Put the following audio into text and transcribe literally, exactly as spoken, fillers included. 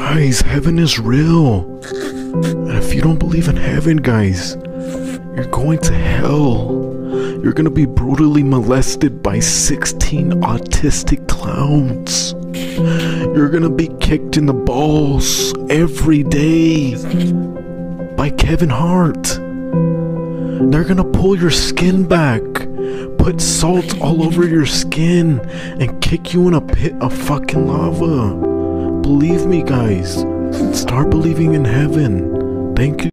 Guys, heaven is real. And if you don't believe in heaven, guys, you're going to hell. You're gonna be brutally molested by sixteen autistic clowns. You're gonna be kicked in the balls every day by Kevin Hart. They're gonna pull your skin back, put salt all over your skin, and kick you in a pit of fucking lava. Believe me, guys. Start believing in heaven. Thank you.